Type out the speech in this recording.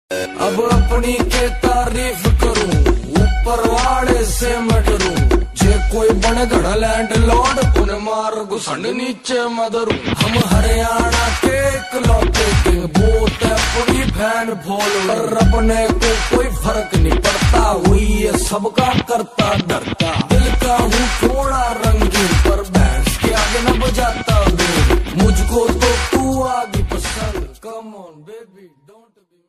अब अपनी के तारीफ करूं, ऊपर वाले से मैं डरूं। जे कोई बने गड़ा लैंड लॉर्ड, उन्हें मार घुसंड नीचे मदरू। हम हरियाणा के इकलौते किंग, बोत है पूरी फैन फॉलोअर। अपने को कोई फर्क नहीं पड़ता, हुई है सबका करता डरता। दिल का हूँ थोड़ा रंगीन, पर भैंस के आगे न बजाता। मुझको तो तू आगे पसंद, come on baby don't B